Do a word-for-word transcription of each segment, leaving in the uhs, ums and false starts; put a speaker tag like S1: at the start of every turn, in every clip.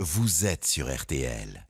S1: vous êtes sur R T L.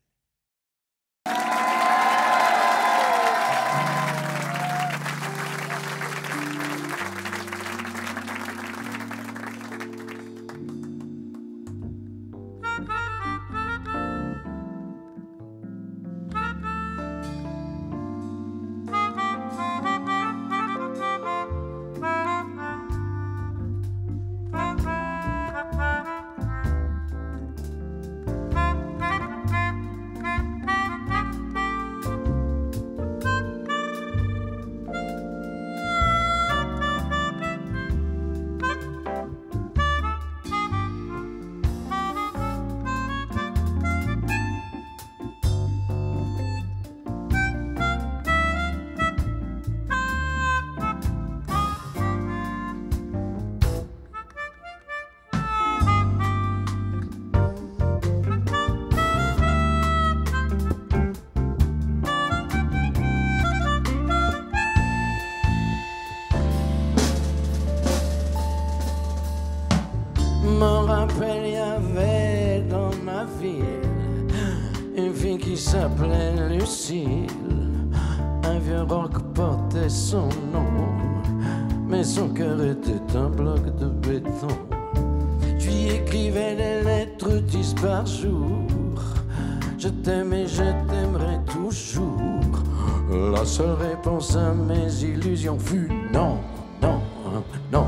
S2: Me rappelle, y avait dans ma ville une fille qui s'appelait Lucille. Un vieux roc portait son nom, mais son cœur était un bloc de béton. Je lui écrivais des lettres dix par jour. Je t'aime et je t'aimerai toujours. La seule réponse à mes illusions fut non, non, non.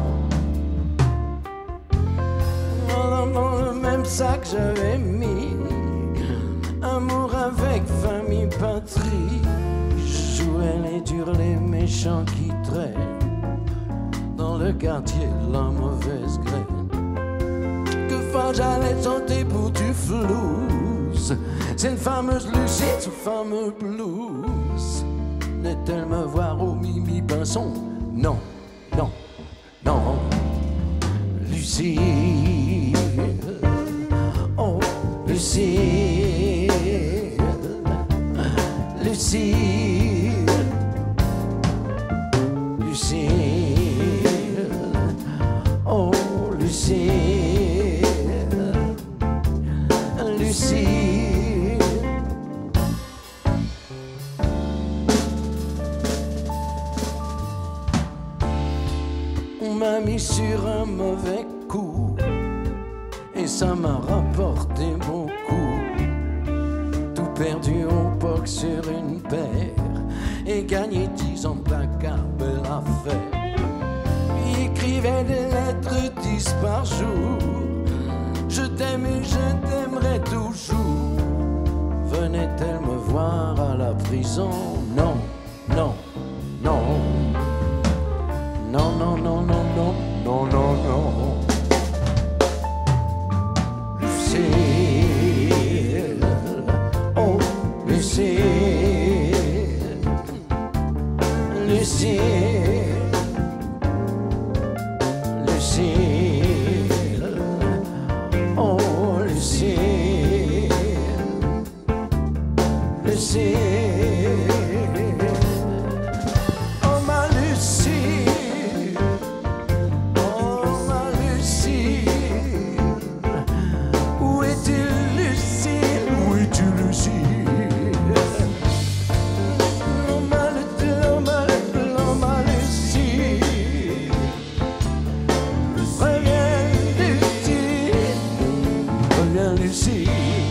S2: Dans le même sac j'avais mis amour avec famille, patrie. Je jouais les durs, les méchants qui traînent dans le quartier, la mauvaise graine. Que fois j'allais chanter pour du flouze, c'est une fameuse Lucie, ce fameux blues. N'est-elle me voir au Mimi Pinson? Non, non, non. Lucie, oh Lucie, Lucie, Lucie, oh Lucie, Lucie. On m'a mis sur un mauvais coup et ça m'a rapporté beaucoup. Tout perdu au box sur une paire et gagné dix ans de placard, belle affaire. Il écrivait des lettres dix par jour. Je t'aime et je t'aimerai toujours. Venait-elle me voir à la prison? Non, non, non. Non, non, non, non, non, non, non, non. Lucille, oh Lucille, Lucille, Lucille, oh Lucille, Lucille. Lucie.